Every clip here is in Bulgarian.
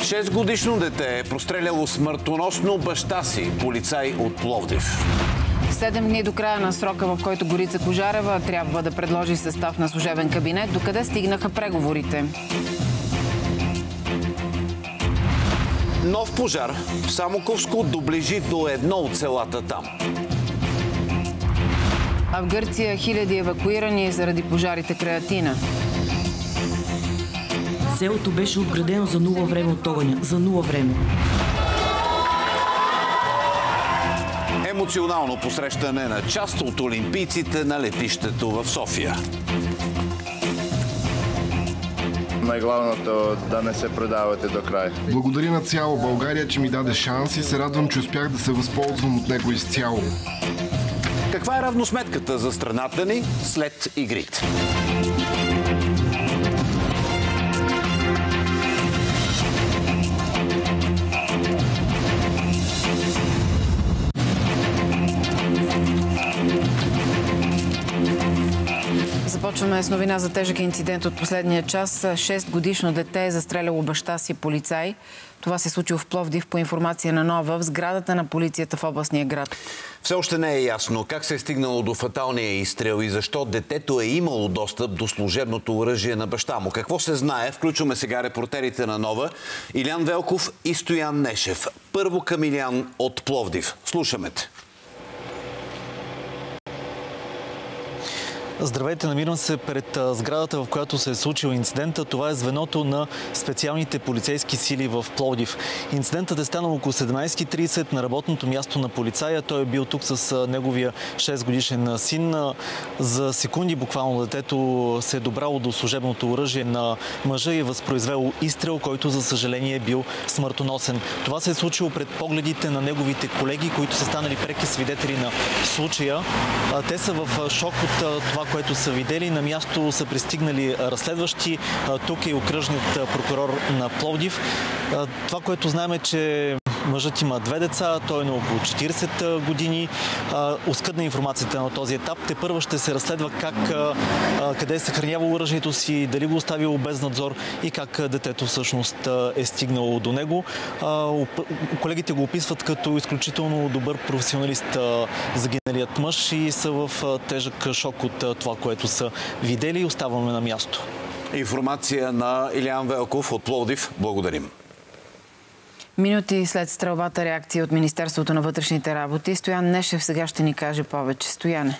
6-годишно дете е простреляло смъртоносно баща си, полицай от Пловдив. 7 дни до края на срока, в който Горица Кожарева трябва да предложи състав на служебен кабинет. Докъде стигнаха преговорите? Нов пожар в Самоковско доближи до едно от селата там. А в Гърция хиляди евакуирани заради пожарите край Атина. Селото беше отградено за нула време от огъня. За нула време. Емоционално посрещане на част от олимпийците на летището в София. Най-главното да не се предавате до край. Благодаря на цяла България, че ми даде шанс и се радвам, че успях да се възползвам от него изцяло. Каква е равносметката за страната ни след игрите? Започваме с новина за тежък инцидент от последния час. 6-годишно дете е застреляло баща си, полицай. Това се случи в Пловдив по информация на Нова в сградата на полицията в областния град. Все още не е ясно как се е стигнало до фаталния изстрел и защо детето е имало достъп до служебното оръжие на баща му. Какво се знае? Включваме сега репортерите на Нова Илян Велков и Стоян Нешев. Първо към Илян от Пловдив. Слушаме те. Здравейте, намирам се пред сградата, в която се е случил инцидента. Това е звеното на специалните полицейски сили в Пловдив. Инцидентът е станал около 17:30 на работното място на полицая. Той е бил тук с неговия 6-годишен син. За секунди буквално детето се е добрало до служебното оръжие на мъжа и е възпроизвело изстрел, който за съжаление е бил смъртоносен. Това се е случило пред погледите на неговите колеги, които са станали преки свидетели на случая. Те са в шок от това, което са видели. На място са пристигнали разследващи. Тук е окръжният прокурор на Пловдив. Това, което знаем е, че мъжът има 2 деца, той е на около 40 години. Оскъдна информацията на този етап. Тепърва ще се разследва къде е съхранявал оръжието си, дали го оставило без надзор и как детето всъщност е стигнало до него. Колегите го описват като изключително добър професионалист, загиналият мъж, и са в тежък шок от това, което са видели, и оставаме на място. Информация на Илян Велков от Пловдив. Благодарим. Минути след стрелбата, реакция от Министерството на вътрешните работи. Стоян Нешев сега ще ни каже повече. Стояне.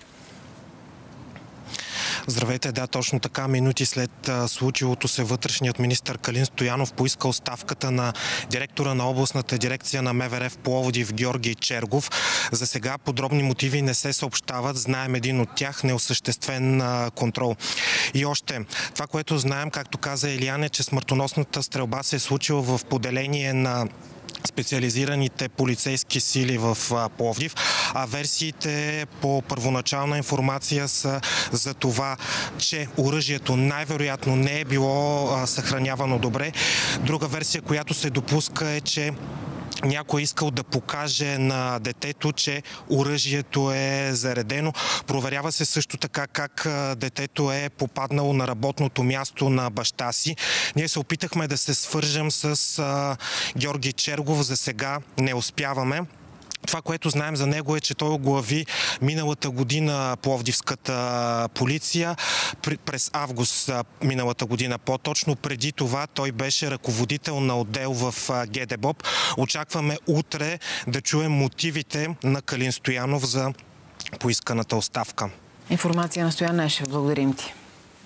Здравейте, да, точно така. Минути след случилото се вътрешният министър Калин Стоянов поиска оставката на директора на областната дирекция на МВР в Пловдив Георги Чергов. За сега подробни мотиви не се съобщават. Знаем един от тях – неосъществен контрол. И още, това, което знаем, както каза Илиян, е, че смъртоносната стрелба се е случила в поделение на специализираните полицейски сили в Пловдив, а версиите по първоначална информация са за това, че оръжието най-вероятно не е било съхранявано добре. Друга версия, която се допуска, е, че някой искал да покаже на детето, че оръжието е заредено. Проверява се също така как детето е попаднало на работното място на баща си. Ние се опитахме да се свържем с Георги Чергов. За сега не успяваме. Това, което знаем за него, е, че той оглави миналата година пловдивската полиция през август миналата година. По-точно преди това той беше ръководител на отдел в ГДБОП. Очакваме утре да чуем мотивите на Калин Стоянов за поисканата оставка. Информация на Стоян Нешев. Благодарим ти.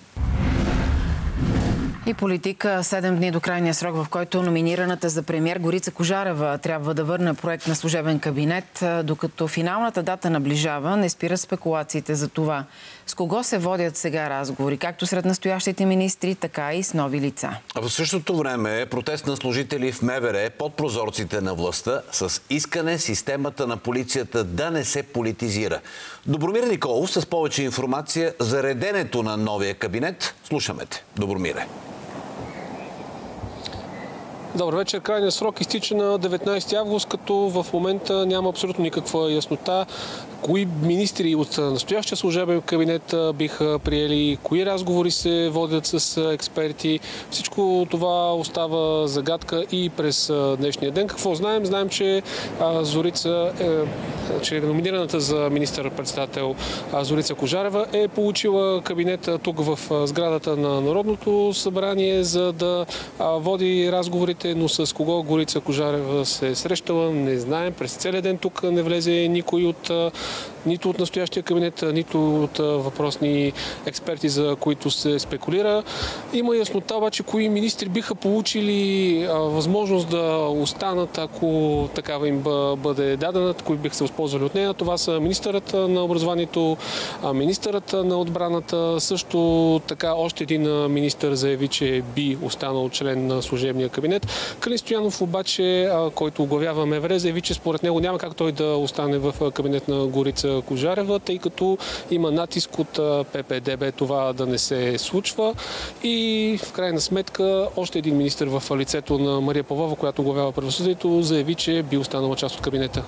И политика. 7 дни до крайния срок, в който номинираната за премиер Горица Кожарева трябва да върне проект на служебен кабинет. Докато финалната дата наближава, не спират спекулациите за това. С кого се водят сега разговори, както сред настоящите министри, така и с нови лица. А в същото време протест на служители в МВР под прозорците на властта с искане системата на полицията да не се политизира. Добромир Николов с повече информация за реденето на новия кабинет. Слушаме те. Добромире. Добър вечер. Крайният срок изтича на 19 август, като в момента няма абсолютно никаква яснота кои министри от настоящия служебен кабинет биха приели, кои разговори се водят с експерти. Всичко това остава загадка и през днешния ден. Какво знаем? Знаем, че Зорица, че номинираната за министър-председател Зорица Кожарева е получила кабинета тук в сградата на Народното събрание, за да води разговорите, но с кого Горица Кожарева се е срещала, не знаем. През целия ден тук не влезе никой нито от настоящия кабинет, нито от въпросни експерти, за които се спекулира. Има яснота обаче кои министри биха получили възможност да останат, ако такава им бъде дадена, кои биха се възползвали от нея. Това са министърът на образованието, министърът на отбраната, също така още един министър заяви, че би останал член на служебния кабинет. Калин Стоянов обаче, който оглавява МВР, заяви, че според него няма как той да остане в кабинет на Горица Кожарева, тъй като има натиск от ППДБ това да не се случва. И в крайна сметка още един министър в лицето на Мария Павлова, която оглавява правосъдието, заяви, че би останала част от кабинета.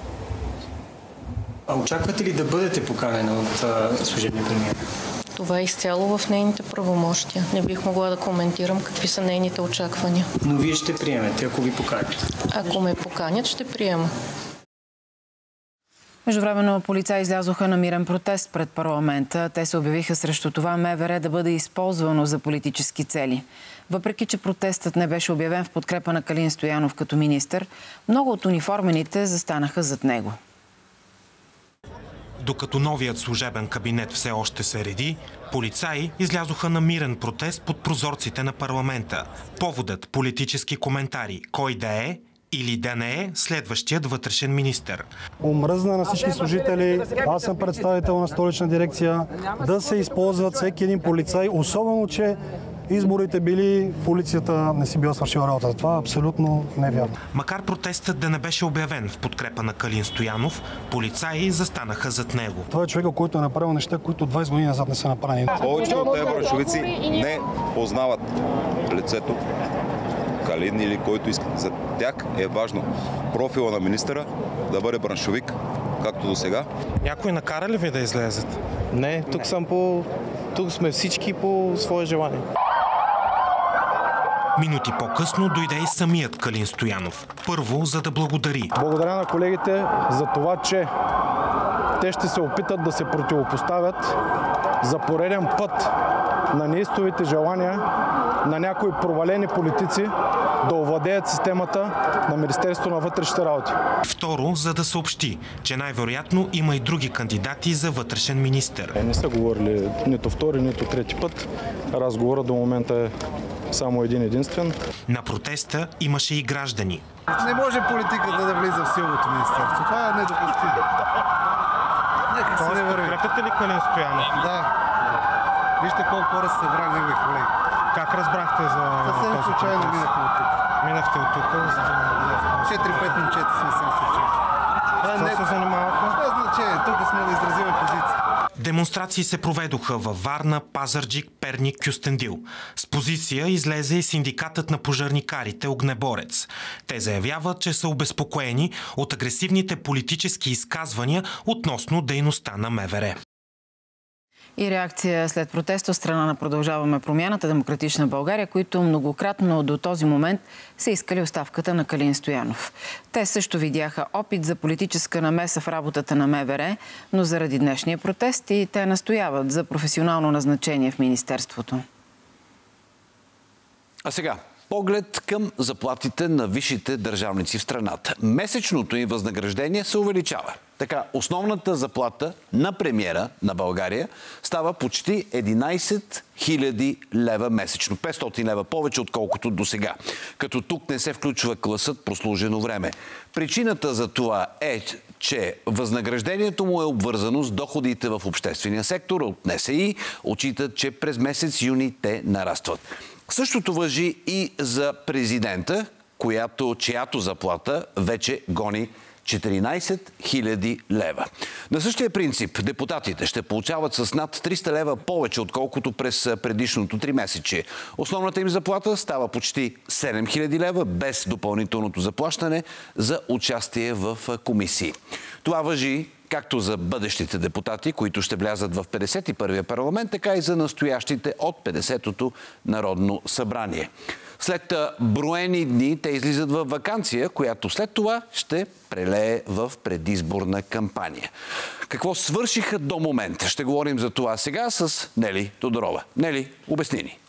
А очаквате ли да бъдете поканена от служебния премиер? Това е изцяло в нейните правомощия. Не бих могла да коментирам какви са нейните очаквания. Но вие ще приемете, ако ви поканят? Ако ме поканят, ще приема. Междувременно полицаи излязоха на мирен протест пред парламента. Те се обявиха срещу това МВР да бъде използвано за политически цели. Въпреки че протестът не беше обявен в подкрепа на Калин Стоянов като министър, много от униформените застанаха зад него. Докато новият служебен кабинет все още се реди, полицаи излязоха на мирен протест под прозорците на парламента. Поводът – политически коментари. Кой да е или да не е следващият вътрешен министър. Омръзна на всички служители, аз съм представител на столична дирекция, да се използват всеки един полицай, особено че изборите били, полицията не си била свършила работа. Това е абсолютно невярно. Макар протестът да не беше обявен в подкрепа на Калин Стоянов, полицаи застанаха зад него. Това е човека, който е направил неща, които 20 години назад не са направени. Повечето от тези браншовици не познават лицето Калин или който иска. За тях е важно профила на министъра да бъде браншовик, както до сега. Някой накара ли ви да излезете? Не, тук сме всички по свое желание. Минути по-късно дойде и самият Калин Стоянов. Първо, за да благодари. Благодаря на колегите за това, че те ще се опитат да се противопоставят за пореден път на неистовите желания на някои провалени политици да овладеят системата на Министерството на вътрешните работи. Второ, за да съобщи, че най-вероятно има и други кандидати за вътрешен министър. Не са говорили нито втори, нито трети път. Разговорът до момента е само един единствен. На протеста имаше и граждани. Не може политиката да влиза в силното министерство. Това е недопустимо. Нека се не върви. Подкрепяте ли Калин Стоянов? Да. Вижте колко хора са събрали негови колеги. Как разбрахте за... Съвсем случайно минахме от тук. Минахте от тук? 4-5 момчета сме съвсем случайно. Какво се занимавате? Без значение. Тук сме да изразиме позиция. Демонстрации се проведоха във Варна, Пазарджик, Перник, Кюстендил. С позиция излезе и синдикатът на пожарникарите Огнеборец. Те заявяват, че са обезпокоени от агресивните политически изказвания относно дейността на МВР. И реакция след протеста от страна на Продължаваме промяната, Демократична България, които многократно до този момент са искали оставката на Калин Стоянов. Те също видяха опит за политическа намеса в работата на МВР, но заради днешния протест и те настояват за професионално назначение в Министерството. А сега поглед към заплатите на висшите държавници в страната. Месечното им възнаграждение се увеличава. Така, основната заплата на премиера на България става почти 11 000 лева месечно. 500 лева повече, отколкото до сега. Като тук не се включва класът прослужено време. Причината за това е, че възнаграждението му е обвързано с доходите в обществения сектор. От НСИ отчитат, че през месец юни те нарастват. Същото важи и за президента, чиято заплата вече гони 14 000 лева. На същия принцип депутатите ще получават с над 300 лева повече, отколкото през предишното 3-месечие. Основната им заплата става почти 7 000 лева, без допълнителното заплащане за участие в комисии. Това важи както за бъдещите депутати, които ще влязат в 51-я парламент, така и за настоящите от 50-то Народно събрание. След броени дни те излизат в ваканция, която след това ще прелее в предизборна кампания. Какво свършиха до момента? Ще говорим за това сега с Нели Тодорова. Нели, обясни ни.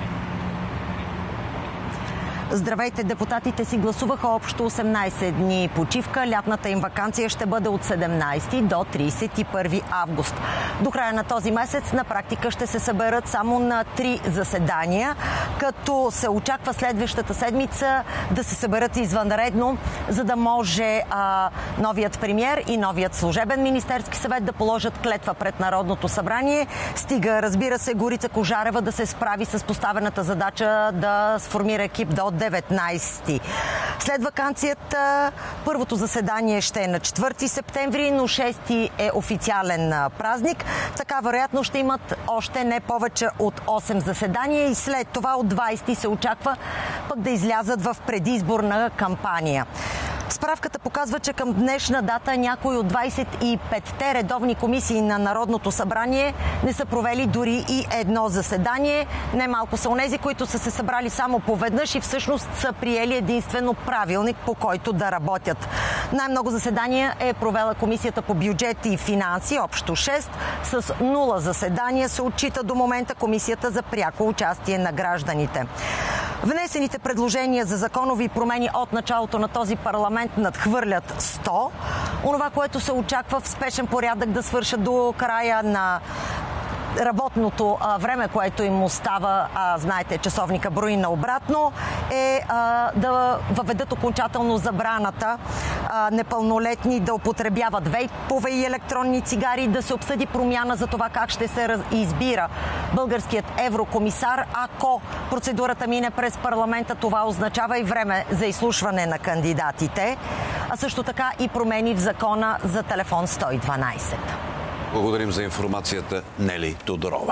Здравейте, депутатите си гласуваха общо 18 дни почивка. Лятната им ваканция ще бъде от 17 до 31 август. До края на този месец на практика ще се съберат само на 3 заседания, като се очаква следващата седмица да се съберат извънредно, за да може новият премиер и новият служебен Министерски съвет да положат клетва пред Народното събрание. Стига, разбира се, Горица Кожарева да се справи с поставената задача да сформира екип до 19. След ваканцията първото заседание ще е на 4 септември, но 6 е официален празник. Така вероятно ще имат още не повече от 8 заседания и след това от 20 се очаква пък да излязат в предизборна кампания. Справката показва, че към днешна дата някои от 25-те редовни комисии на Народното събрание не са провели дори и едно заседание. Немалко са онези, които са се събрали само поведнъж и всъщност са приели единствено правилник, по който да работят. Най-много заседания е провела Комисията по бюджет и финанси, общо 6, с 0 заседания се отчита до момента Комисията за пряко участие на гражданите. Внесените предложения за законови промени от началото на този парламент надхвърлят 100. Онова, което се очаква в спешен порядък да свършат до края на работното време, което им остава, знаете, часовника брои наобратно, е да въведат окончателно забраната непълнолетни да употребяват вейпове и електронни цигари, да се обсъди промяна за това как ще се избира българският еврокомисар. Ако процедурата мине през парламента, това означава и време за изслушване на кандидатите, а също така и промени в закона за телефон 112. Благодарим за информацията, Нели Тодорова.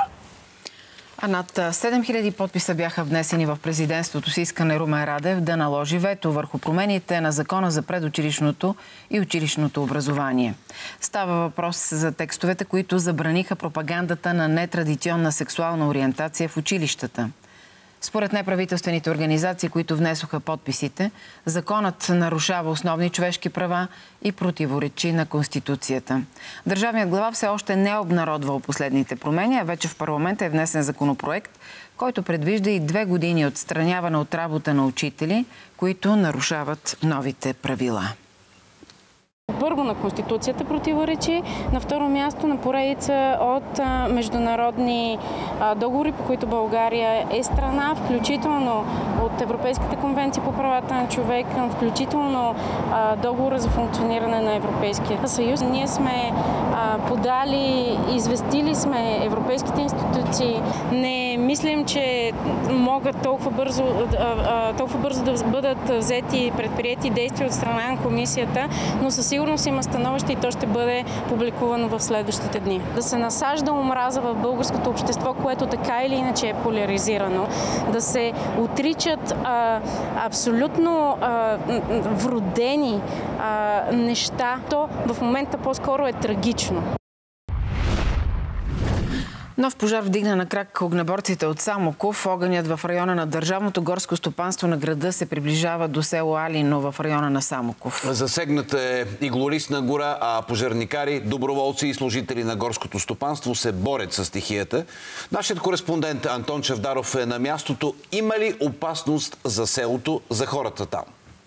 А над 7000 подписа бяха внесени в президентството с искане Румен Радев да наложи вето върху промените на закона за предучилищното и училищното образование. Става въпрос за текстовете, които забраниха пропагандата на нетрадиционна сексуална ориентация в училищата. Според неправителствените организации, които внесоха подписите, законът нарушава основни човешки права и противоречи на Конституцията. Държавният глава все още не е обнародвал последните промени, а вече в парламента е внесен законопроект, който предвижда и 2 години отстраняване от работа на учители, които нарушават новите правила. Първо на Конституцията противоречи, на второ място на поредица от международни договори, по които България е страна, включително от Европейската конвенция по правата на човека, включително договора за функциониране на Европейския съюз. Ние сме подали, известили сме европейските институции. Не мислим, че могат толкова бързо да бъдат взети предприети действия от страна на комисията, но със сигурност има становище и то ще бъде публикувано в следващите дни. Да се насажда омраза в българското общество, което така или иначе е поляризирано, да се отричат абсолютно вродени неща, то в момента по-скоро е трагично. Нов пожар вдигна на крак огнеборците от Самоков. Огънят в района на Държавното горско стопанство на града се приближава до село Алино в района на Самоков. Засегната е иглолистна гора, а пожарникари, доброволци и служители на горското стопанство се борят с стихията. Нашият кореспондент Антон Чавдаров е на мястото. Има ли опасност за селото, за хората там?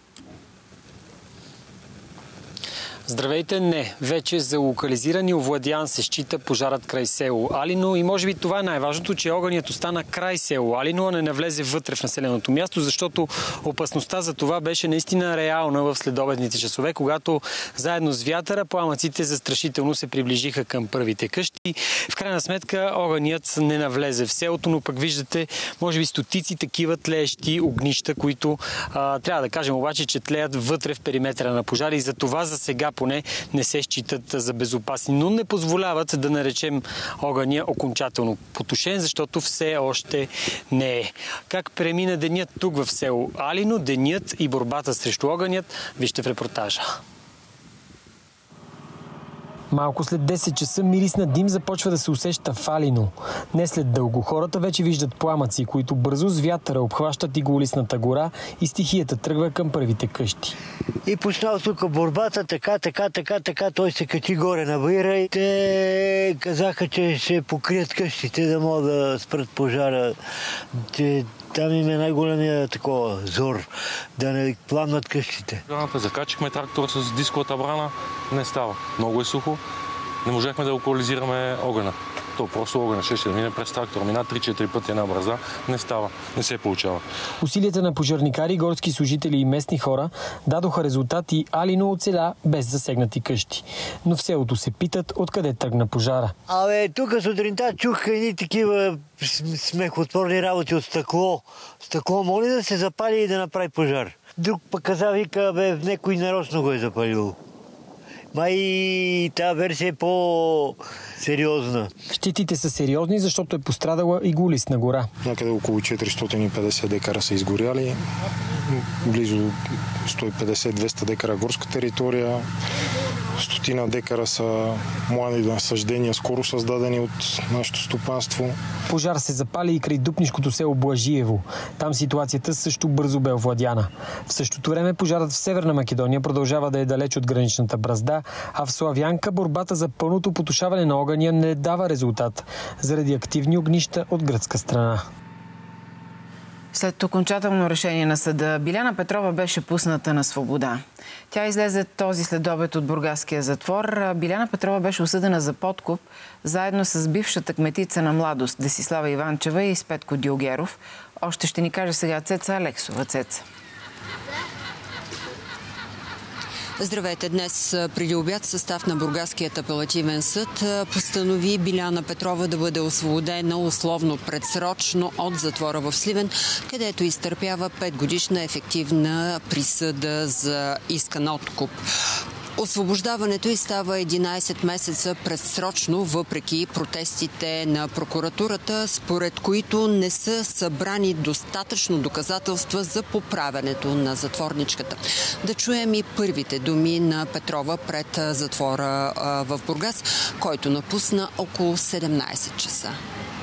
Здравейте, не. Вече за локализиран и овладян се счита пожарът край село Алино и може би това е най-важното, че огънят остана край село Алино, а не навлезе вътре в населеното място, защото опасността за това беше наистина реална в следобедните часове, когато заедно с вятъра пламъците застрашително се приближиха към първите къщи. В крайна сметка огънят не навлезе в селото, но пък виждате, може би стотици такива тлеещи огнища, които трябва да кажем обаче, че тлеят вътре в периметъра на пожари и за това за сега поне не се считат за безопасни, но не позволяват да наречем огъня окончателно потушен, защото все още не е. Как премина денят тук в село Алино, денят и борбата срещу огънят, вижте в репортажа. Малко след 10 часа мирисна дим започва да се усеща в Алино. Не след дълго хората вече виждат пламъци, които бързо с вятъра обхващат Иголистната гора и стихията тръгва към първите къщи. И почнал тук борбата, така, той се качи горе на баира и те казаха, че ще покрият къщите, да могат да спрат пожара. Там им е най-големия такова зор, да не пламнат къщите. Закачихме трактора с дисковата брана, не става. Много е сухо, не можехме да локализираме огъня. То просто огъня ще мине през трактора, мина 3-4 пъти една браза, не става, не се получава. Усилията на пожарникари, горски служители и местни хора дадоха резултат и Алино оцеля без засегнати къщи. Но в селото се питат откъде тръгна пожара. Тук сутринта чух едни такива смехотворни работи от стъкло. Стъкло моли да се запали и да направи пожар. Друг пък каза, вика, някой нарочно го е запалил. Май тази версия е по-сериозна. Щетите са сериозни, защото е пострадала Иголистна гора. Някъде около 450 декара са изгоряли, близо 150-200 декара горска територия, 100 декара са млади насаждения, скоро създадени от нашето стопанство. Пожар се запали и край дупнишкото село Блажиево. Там ситуацията също бързо бе овладяна. В същото време пожарът в Северна Македония продължава да е далеч от граничната бразда, а в Славянка борбата за пълното потушаване на огъня не дава резултат заради активни огнища от гръцка страна. След окончателно решение на съда, Биляна Петрова беше пусната на свобода. Тя излезе този следобед от бургаския затвор. Биляна Петрова беше осъдена за подкуп, заедно с бившата кметица на Младост Десислава Иванчева и с Петко Дюлгеров. Още ще ни каже сега Цеца Алексова. Цеца. Здравейте! Днес преди обяд състав на Бургаският апелативен съд постанови Биляна Петрова да бъде освободена условно предсрочно от затвора в Сливен, където изтърпява 5-годишна ефективна присъда за искан откуп. Освобождаването й става 11 месеца предсрочно, въпреки протестите на прокуратурата, според които не са събрани достатъчно доказателства за поправянето на затворничката. Да чуем и първите думи на Петрова пред затвора в Бургас, който напусна около 17 часа.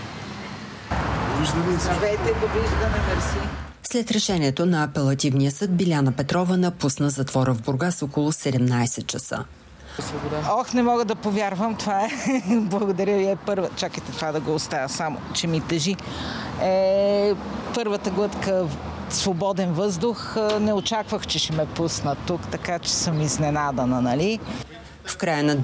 Здравейте, довиждане, мерси. След решението на апелативния съд, Биляна Петрова напусна затвора в Бургас около 17 часа. Ох, не мога да повярвам, това е. Благодаря ви, първа. Чакайте това да го оставя само, че ми тежи. Първата глътка свободен въздух. Не очаквах, че ще ме пуснат тук, така че съм изненадана, нали? В края на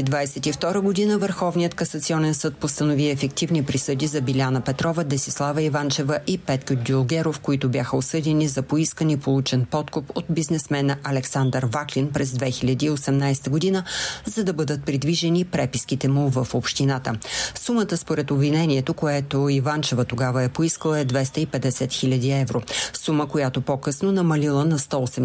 2022 година Върховният касационен съд постанови ефективни присъди за Биляна Петрова, Десислава Иванчева и Петко Дюлгеров, които бяха осъдени за поискан и получен подкуп от бизнесмена Александър Ваклин през 2018 година, за да бъдат придвижени преписките му в общината. Сумата според обвинението, което Иванчева тогава е поискала, е 250 хиляди евро. Сума, която по-късно намалила на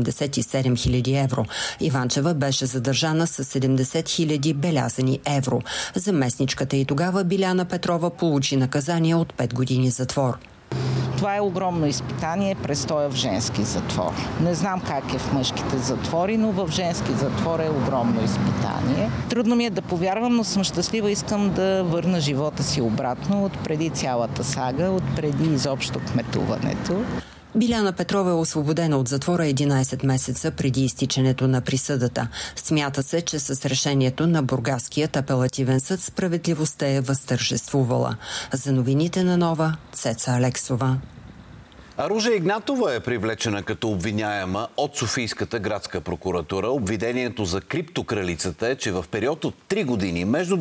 187 хиляди евро. Иванчева беше задържана с 70 хиляди белязани евро. Заместничката и тогава Биляна Петрова получи наказание от 5 години затвор. Това е огромно изпитание, престоя в женски затвор. Не знам как е в мъжките затвори, но в женски затвор е огромно изпитание. Трудно ми е да повярвам, но съм щастлива. Искам да върна живота си обратно от преди цялата сага, от преди изобщо кметуването. Биляна Петрова е освободена от затвора 11 месеца преди изтичането на присъдата. Смята се, че с решението на Бургаският апелативен съд справедливостта е възтържествувала. За новините на Нова, Цеца Алексова. Ружа Игнатова е привлечена като обвиняема от Софийската градска прокуратура. Обвинението за криптокралицата е, че в период от 3 години, между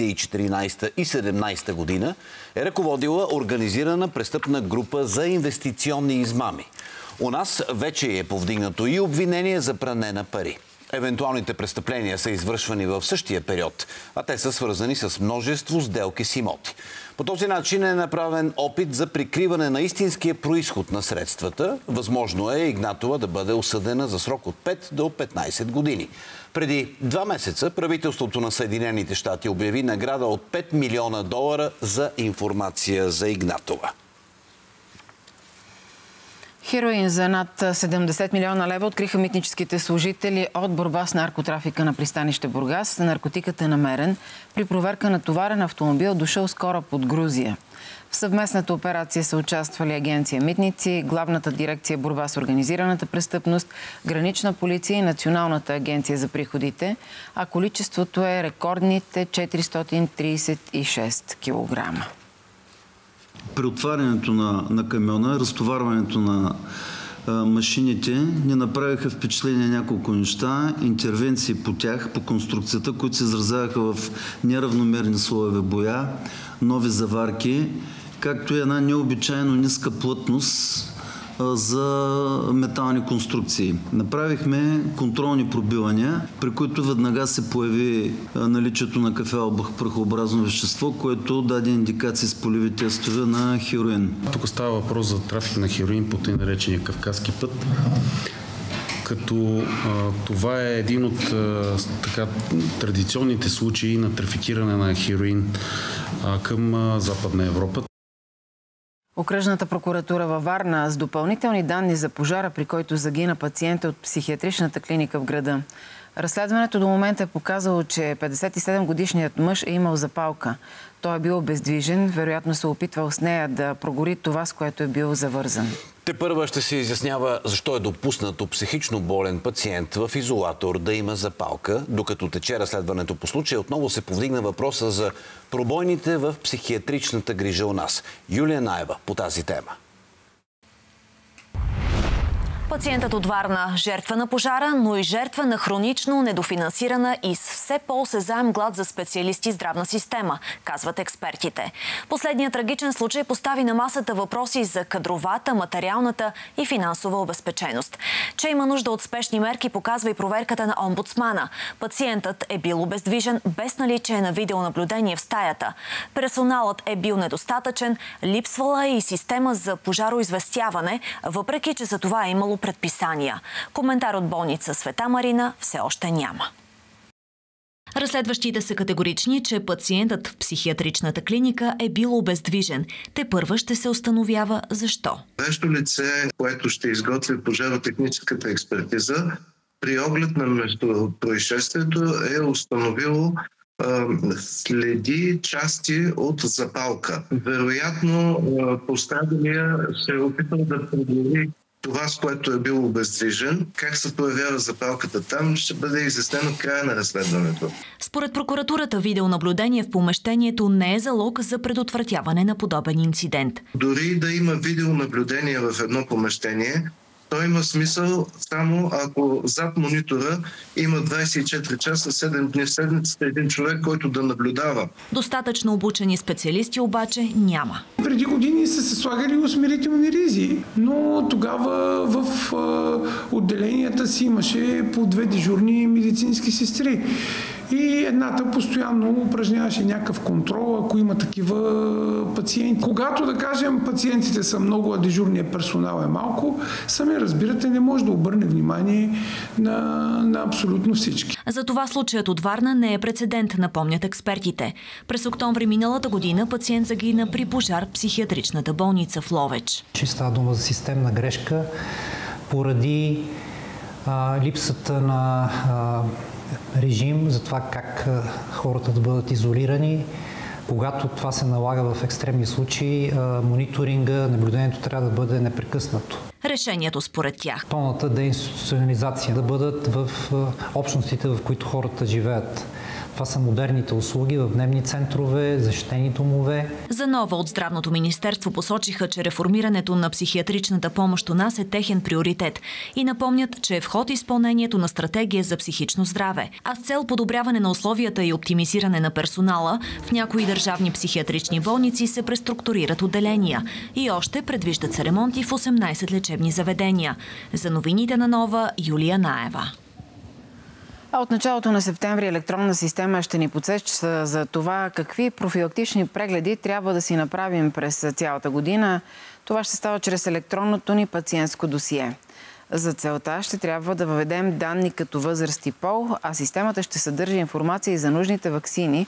2014 и 2017 година, е ръководила организирана престъпна група за инвестиционни измами. У нас вече е повдигнато и обвинение за пране на пари. Евентуалните престъпления са извършвани в същия период, а те са свързани с множество сделки с имоти. По този начин е направен опит за прикриване на истинския произход на средствата. Възможно е Игнатова да бъде осъдена за срок от 5 до 15 години. Преди 2 месеца правителството на Съединените щати обяви награда от $5 милиона за информация за Игнатова. Хероин за над 70 милиона лева откриха митническите служители от борба с наркотрафика на пристанище Бургас. Наркотикът е намерен при проверка на товарен автомобил, дошъл с кораб от Грузия. В съвместната операция са участвали Агенция Митници, Главната дирекция борба с организираната престъпност, Гранична полиция и Националната агенция за приходите, а количеството е рекордните 436 килограма. При отварянето на камиона, разтоварването на машините, ни направиха впечатление няколко неща, интервенции по тях, по конструкцията, които се изразяваха в неравномерни слоеве боя, нови заварки, както и една необичайно ниска плътност за метални конструкции. Направихме контролни пробивания, при които веднага се появи наличието на кафеал прахообразно вещество, което даде индикации с полеви тестове на хероин. Тук става въпрос за трафик на хероин по тъй наречения Кавказски път, като това е един от традиционните случаи на трафикиране на хероин към Западна Европа. Окръжната прокуратура във Варна с допълнителни данни за пожара, при който загина пациента от психиатричната клиника в града. Разследването до момента е показало, че 57-годишният мъж е имал запалка. Той е бил обездвижен, вероятно се опитвал с нея да прогори това, с което е бил завързан. Тепърва ще се изяснява защо е допуснато психично болен пациент в изолатор да има запалка. Докато тече разследването по случая, отново се повдигна въпроса за пробойните в психиатричната грижа у нас. Юлия Наева по тази тема. Пациентът от Варна – жертва на пожара, но и жертва на хронично недофинансирана и с все по-осезаем глад за специалисти в здравна система, казват експертите. Последният трагичен случай постави на масата въпроси за кадровата, материалната и финансова обезпеченост. Че има нужда от спешни мерки, показва и проверката на омбудсмана. Пациентът е бил обездвижен без наличие на видеонаблюдение в стаята. Персоналът е бил недостатъчен, липсвала и система за пожароизвестяване, въпреки че за това е имало предписания. Коментар от болница Света Марина все още няма. Разследващите са категорични, че пациентът в психиатричната клиника е бил обездвижен. Тепърва ще се установява защо. Вещо лице, което ще изготви пожаротехническата експертиза, при оглед на местопроизшествието е установило следи части от запалка. Вероятно, пострадалия се е опитал да предяви това, с което е бил обездвижен. Как се появява запалката там, ще бъде изяснено в края на разследването. Според прокуратурата, видеонаблюдение в помещението не е залог за предотвратяване на подобен инцидент. Дори да има видеонаблюдение в едно помещение, то има смисъл само ако зад монитора има 24 часа, 7 дни в седмицата един човек, който да наблюдава. Достатъчно обучени специалисти обаче няма. Преди години са се слагали усмирителни ризи, но тогава в отделенията си имаше по 2 дежурни медицински сестри. И едната постоянно упражняваше някакъв контрол, ако има такива пациенти. Когато, да кажем, пациентите са много, а дежурният персонал е малко, сами разбирате, не може да обърне внимание на абсолютно всички. Затова случаят от Варна не е прецедент, напомнят експертите. През октомври миналата година пациент загина при пожар в психиатричната болница в Ловеч. Става дума за системна грешка поради липсата на режим за това как хората да бъдат изолирани. Когато това се налага в екстремни случаи, мониторинга, наблюдението трябва да бъде непрекъснато. Решението според тях. Пълната деинституционализация да бъдат в общностите, в които хората живеят. Това са модерните услуги в дневни центрове, защитени домове. За Нова от Здравното министерство посочиха, че реформирането на психиатричната помощ у нас е техен приоритет и напомнят, че е в ход изпълнението на стратегия за психично здраве. А с цел подобряване на условията и оптимизиране на персонала, в някои държавни психиатрични болници се преструктурират отделения и още предвиждат се ремонти в 18 лечебни заведения. За новините на Нова, Юлия Наева. А от началото на септември електронна система ще ни подсеща за това какви профилактични прегледи трябва да си направим през цялата година. Това ще става чрез електронното ни пациентско досие. За целта ще трябва да въведем данни като възраст и пол, а системата ще съдържа информация и за нужните ваксини,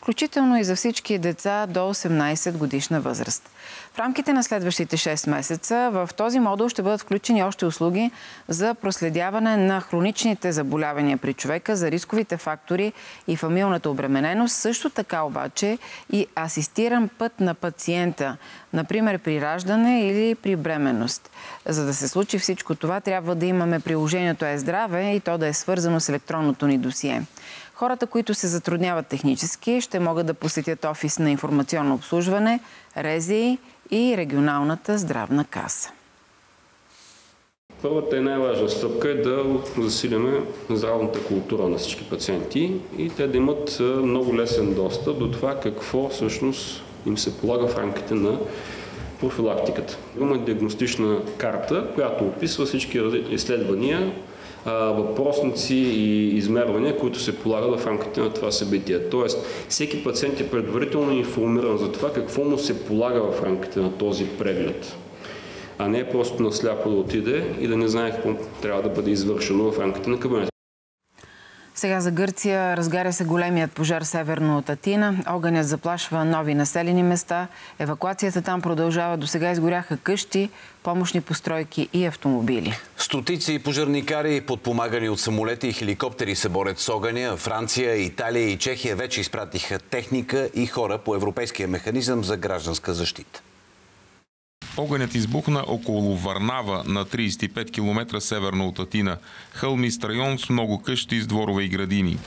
включително и за всички деца до 18 годишна възраст. В рамките на следващите 6 месеца в този модул ще бъдат включени още услуги за проследяване на хроничните заболявания при човека, за рисковите фактори и фамилната обремененост, също така обаче и асистиран път на пациента, например при раждане или при бременност. За да се случи всичко това, трябва да имаме приложението е-здраве и то да е свързано с електронното ни досие. Хората, които се затрудняват технически, ще могат да посетят офис на информационно обслужване, РЗИ и регионалната здравна каса. Първата и най-важна стъпка е да засилиме здравната култура на всички пациенти и те да имат много лесен достъп до това какво всъщност им се полага в рамките на профилактиката. Има диагностична карта, която описва всички изследвания, въпросници и измервания, които се полагат в рамките на това събитие. Тоест, всеки пациент е предварително информиран за това какво му се полага в рамките на този преглед, а не просто насляпо да отиде и да не знае какво трябва да бъде извършено в рамките на кабинета. Сега за Гърция разгаря се големият пожар северно от Атина. Огънят заплашва нови населени места. Евакуацията там продължава. Досега изгоряха къщи, помощни постройки и автомобили. Стотици пожарникари, подпомагани от самолети и хеликоптери, се борят с огъня. Франция, Италия и Чехия вече изпратиха техника и хора по Европейския механизъм за гражданска защита. Огънят избухна около Варнава на 35 км северно от Атина. Хълмист район с много къщи с дворове и градини.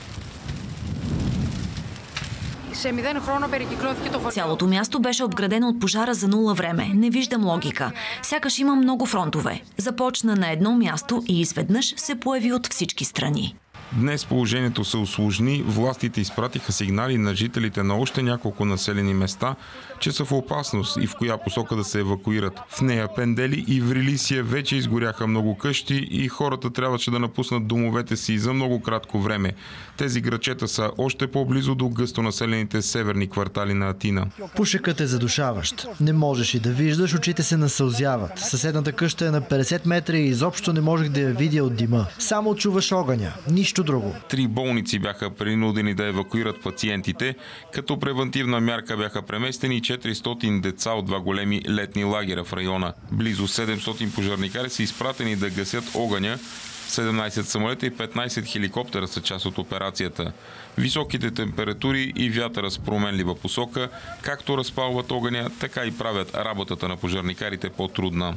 Цялото място беше обградено от пожара за 0 време. Не виждам логика. Сякаш има много фронтове. Започна на едно място и изведнъж се появи от всички страни. Днес положението се усложни. Властите изпратиха сигнали на жителите на още няколко населени места, че са в опасност и в коя посока да се евакуират. В нея Пендели и Врилисия вече изгоряха много къщи и хората трябваше да напуснат домовете си за много кратко време. Тези градчета са още по-близо до гъсто населените северни квартали на Атина. Пушекът е задушаващ. Не можеш и да виждаш, очите се насълзяват. Съседната къща е на 50 метра и изобщо не можех да я видя от дима. Само чуваш огъня. Нищо друго. 3 болници бяха принудени да евакуират пациентите. Като превентивна мярка бяха преместени 400 деца от 2 големи летни лагера в района. Близо 700 пожарникари са изпратени да гасят огъня. 17 самолета и 15 хеликоптера са част от операцията. Високите температури и вятъра с променлива посока, както разпалват огъня, така и правят работата на пожарникарите по-трудна.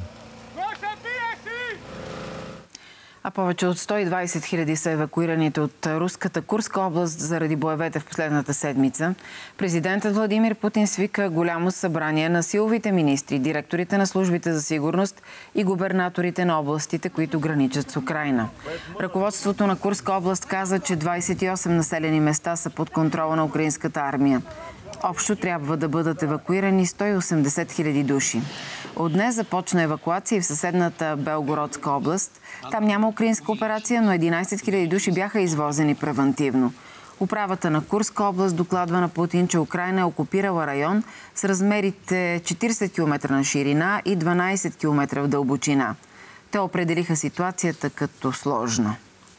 А повече от 120 хиляди са евакуираните от руската Курска област заради боевете в последната седмица. Президентът Владимир Путин свика голямо събрание на силовите министри, директорите на службите за сигурност и губернаторите на областите, които граничат с Украйна. Ръководството на Курска област каза, че 28 населени места са под контрола на украинската армия. Общо трябва да бъдат евакуирани 180 хиляди души. От днес започна евакуация в съседната Белгородска област. Там няма украинска операция, но 11 хиляди души бяха извозени превантивно. Управата на Курска област докладва на Путин, че Украйна е окупирала район с размерите 40 км на ширина и 12 км в дълбочина. Те определиха ситуацията като сложна.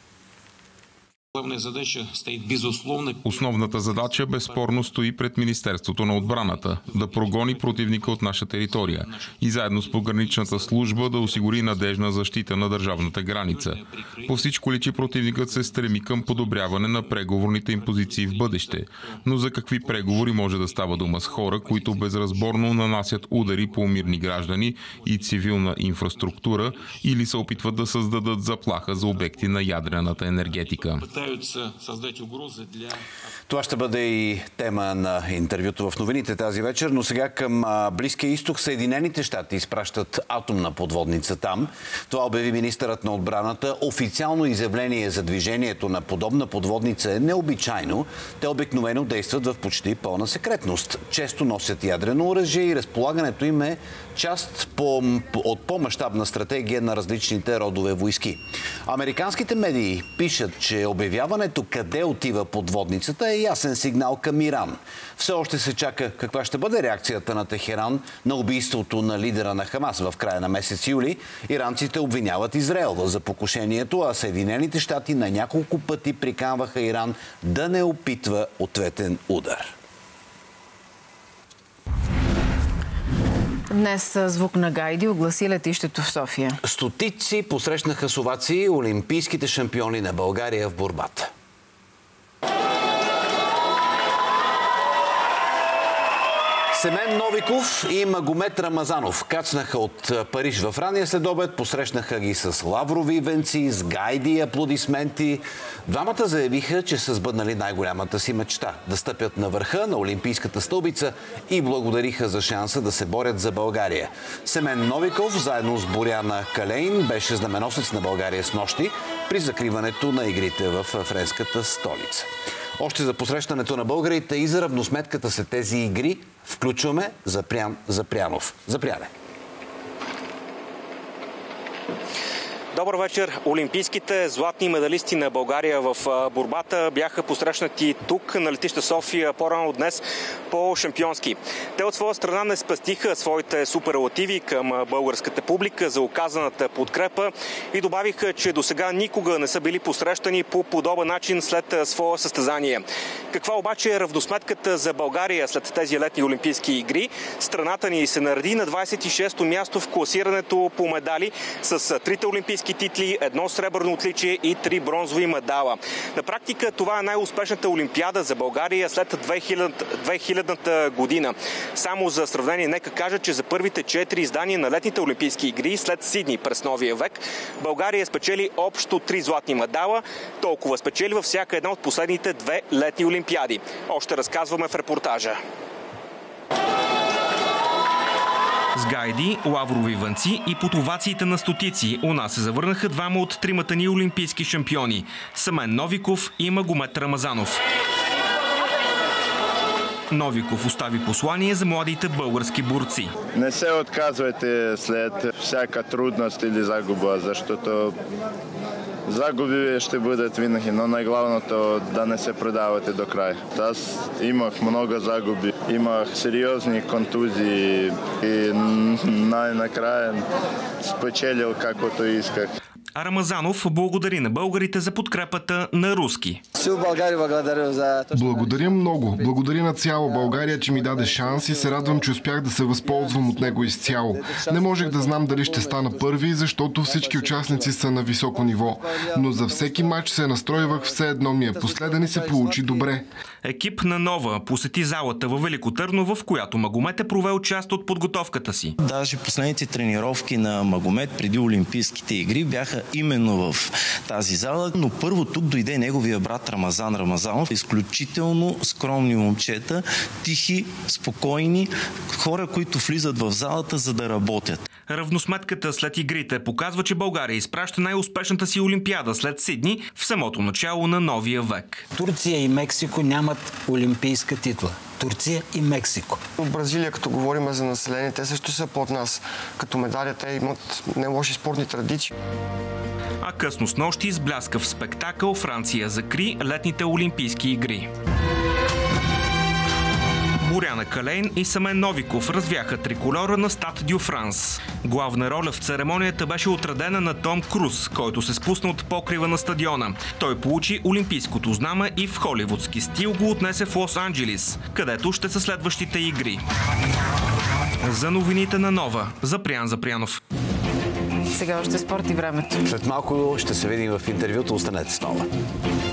Основната задача безспорно стои пред Министерството на отбраната – да прогони противника от наша територия и заедно с пограничната служба да осигури надежна защита на държавната граница. По всичко личи противникът се стреми към подобряване на преговорните им позиции в бъдеще. Но за какви преговори може да става дума с хора, които безразборно нанасят удари по мирни граждани и цивилна инфраструктура или се опитват да създадат заплаха за обекти на ядрената енергетика? Това ще бъде и тема на интервюто в новините тази вечер, но сега към Близкия изток. Съединените щати изпращат атомна подводница там. Това обяви министърът на отбраната. Официално изявление за движението на подобна подводница е необичайно. Те обикновено действат в почти пълна секретност. Често носят ядрено оръжие и разполагането им е част от по-мащабна стратегия на различните родове войски. Американските медии пишат, че обявяват заявяването къде отива подводницата е ясен сигнал към Иран. Все още се чака каква ще бъде реакцията на Техеран на убийството на лидера на Хамас в края на месец юли. Иранците обвиняват Израел за покушението, а Съединените щати на няколко пъти приканваха Иран да не опитва ответен удар. Днес звук на гайди огласи летището в София. Стотици посрещнаха с овации олимпийските шампиони на България в борбата. Семен Новиков и Магомед Рамазанов кацнаха от Париж в ранния следобед, посрещнаха ги с лаврови венци, с гайди и аплодисменти. Двамата заявиха, че са сбъднали най-голямата си мечта – да стъпят на върха на Олимпийската стълбица и благодариха за шанса да се борят за България. Семен Новиков, заедно с Боряна Калейн, беше знаменосец на България снощи при закриването на игрите в френската столица. Още за посрещането на българите и за равносметката след тези игри включваме Запрян Запрянов. Запряне. Добър вечер. Олимпийските златни медалисти на България в борбата бяха посрещнати тук на летище София по-рано днес по-шампионски. Те от своя страна не спестиха своите суперлативи към българската публика за оказаната подкрепа и добавиха, че досега никога не са били посрещани по подобен начин след своя състезание. Каква обаче е равносметката за България след тези летни олимпийски игри? Страната ни се нареди на 26-то място в класирането по медали с трите олимпийски титли, 1 сребърно отличие и 3 бронзови медала. На практика това е най-успешната олимпиада за България след 2000-та година. Само за сравнение, нека кажа, че за първите 4 издания на летните олимпийски игри след Сидни през новия век, България спечели общо 3 златни медала, толкова спечели във всяка една от последните 2 летни олимпиади. Още разказваме в репортажа. С гайди, лаврови венци и под овациите на стотици у нас се завърнаха двама от тримата ни олимпийски шампиони – Семен Новиков и Магомед Рамазанов. Новиков остави послание за младите български борци. Не се отказвайте след всяка трудност или загуба, защото загуби ще бъдат винаги, но най-главното да не се предавате до край. Аз имах много загуби, имах сериозни контузии и най-накрая спечелил каквото исках. А Рамазанов благодари на българите за подкрепата на руски. Благодаря много. Благодаря на цяла България, че ми даде шанс и се радвам, че успях да се възползвам от него изцяло. Не можех да знам дали ще стана първи, защото всички участници са на високо ниво. Но за всеки матч се настройвах все едно ми е последен и се получи добре. Екип на Нова посети залата във Велико Търново, в която Магомед е провел част от подготовката си. Даже последните тренировки на Магомед преди Олимпийските игри бяха именно в тази зала, но първо тук дойде неговия брат Рамазан Рамазанов. Изключително скромни момчета, тихи, спокойни, хора, които влизат в залата, за да работят. Равносметката след игрите показва, че България изпраща най-успешната си олимпиада след Сидни в самото начало на новия век. Турция и Мексико нямат олимпийска титла. Турция и Мексико. В Бразилия, като говорим за население, те също са под нас. Като медали, те имат не лоши спортни традиции. А късно снощи с бляскав спектакъл Франция закри летните олимпийски игри. Боряна Калейн и Семен Новиков развяха триколора на Стад Дю Франс. Главна роля в церемонията беше отредена на Том Круз, който се спусна от покрива на стадиона. Той получи олимпийското знаме и в холивудски стил го отнесе в Лос-Анджелис, където ще са следващите игри. За новините на Нова, Запрян Запрянов. Сега още спорт и времето. След малко ще се видим в интервюто. Останете с Нова.